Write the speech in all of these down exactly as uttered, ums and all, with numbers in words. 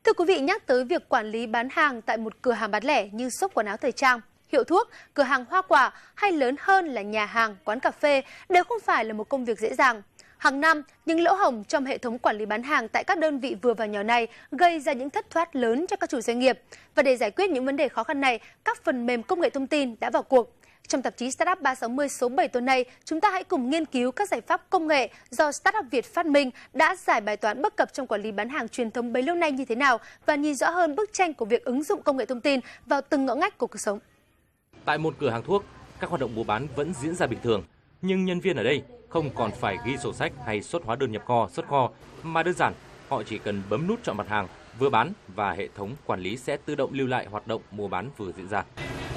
Thưa quý vị, nhắc tới việc quản lý bán hàng tại một cửa hàng bán lẻ như shop quần áo thời trang, hiệu thuốc, cửa hàng hoa quả hay lớn hơn là nhà hàng, quán cà phê đều không phải là một công việc dễ dàng. Hàng năm, những lỗ hổng trong hệ thống quản lý bán hàng tại các đơn vị vừa và nhỏ này gây ra những thất thoát lớn cho các chủ doanh nghiệp. Và để giải quyết những vấn đề khó khăn này, các phần mềm công nghệ thông tin đã vào cuộc. Trong tạp chí Startup ba sáu mươi số bảy tuần này, chúng ta hãy cùng nghiên cứu các giải pháp công nghệ do Startup Việt phát minh đã giải bài toán bất cập trong quản lý bán hàng truyền thống bấy lâu nay như thế nào và nhìn rõ hơn bức tranh của việc ứng dụng công nghệ thông tin vào từng ngõ ngách của cuộc sống. Tại một cửa hàng thuốc, các hoạt động mua bán vẫn diễn ra bình thường, nhưng nhân viên ở đây không còn phải ghi sổ sách hay xuất hóa đơn nhập kho, xuất kho, mà đơn giản họ chỉ cần bấm nút chọn mặt hàng vừa bán và hệ thống quản lý sẽ tự động lưu lại hoạt động mua bán vừa diễn ra.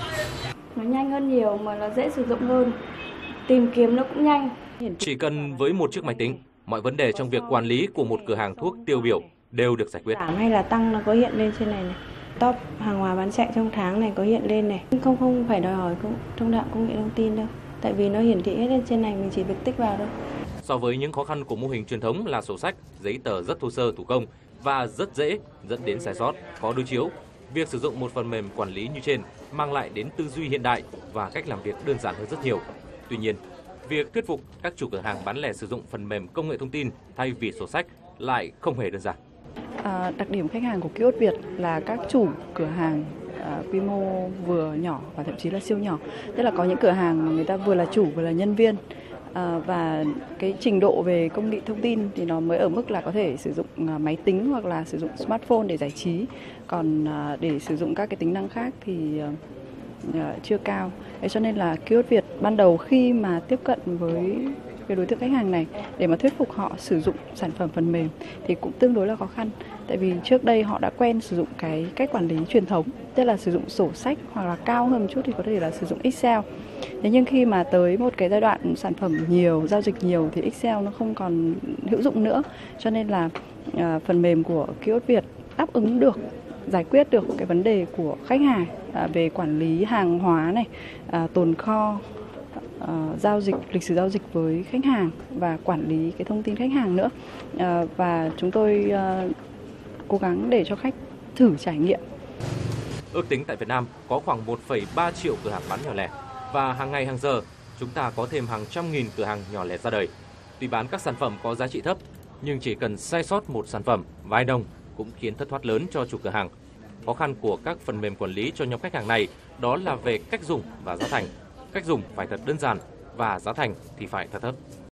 Nó nhanh hơn nhiều mà nó dễ sử dụng hơn, tìm kiếm nó cũng nhanh. Chỉ cần với một chiếc máy tính, mọi vấn đề trong việc quản lý của một cửa hàng thuốc tiêu biểu đều được giải quyết. Giảm hay là tăng nó có hiện lên trên này này. Top hàng hóa bán chạy trong tháng này có hiện lên này. Không không phải đòi hỏi thông đạo công nghệ thông tin đâu. Tại vì nó hiển thị hết lên trên này, mình chỉ việc tích vào thôi. So với những khó khăn của mô hình truyền thống là sổ sách, giấy tờ rất thô sơ thủ công và rất dễ dẫn đến sai sót, khó đối chiếu, việc sử dụng một phần mềm quản lý như trên mang lại đến tư duy hiện đại và cách làm việc đơn giản hơn rất nhiều. Tuy nhiên, việc thuyết phục các chủ cửa hàng bán lẻ sử dụng phần mềm công nghệ thông tin thay vì sổ sách lại không hề đơn giản. À, đặc điểm khách hàng của Kiosk Việt là các chủ cửa hàng à, quy mô vừa nhỏ và thậm chí là siêu nhỏ. Tức là có những cửa hàng mà người ta vừa là chủ vừa là nhân viên. À, và cái trình độ về công nghệ thông tin thì nó mới ở mức là có thể sử dụng máy tính hoặc là sử dụng smartphone để giải trí. Còn à, để sử dụng các cái tính năng khác thì à, chưa cao. Thế cho nên là Kiosk Việt ban đầu khi mà tiếp cận với cái đối tượng khách hàng này để mà thuyết phục họ sử dụng sản phẩm phần mềm thì cũng tương đối là khó khăn. Tại vì trước đây họ đã quen sử dụng cái cách quản lý truyền thống, tức là sử dụng sổ sách hoặc là cao hơn một chút thì có thể là sử dụng Excel. Thế nhưng khi mà tới một cái giai đoạn sản phẩm nhiều, giao dịch nhiều thì Excel nó không còn hữu dụng nữa. Cho nên là à, phần mềm của Kiosk Việt đáp ứng được, giải quyết được cái vấn đề của khách hàng à, về quản lý hàng hóa này, à, tồn kho, Uh, giao dịch, lịch sử giao dịch với khách hàng và quản lý cái thông tin khách hàng nữa. Uh, và chúng tôi uh, cố gắng để cho khách thử trải nghiệm. Ước tính tại Việt Nam có khoảng một phẩy ba triệu cửa hàng bán nhỏ lẻ và hàng ngày hàng giờ chúng ta có thêm hàng trăm nghìn cửa hàng nhỏ lẻ ra đời. Tuy bán các sản phẩm có giá trị thấp nhưng chỉ cần sai sót một sản phẩm, vài đồng cũng khiến thất thoát lớn cho chủ cửa hàng. Khó khăn của các phần mềm quản lý cho nhóm khách hàng này đó là về cách dùng và giá thành. Cách dùng phải thật đơn giản và giá thành thì phải thật thấp.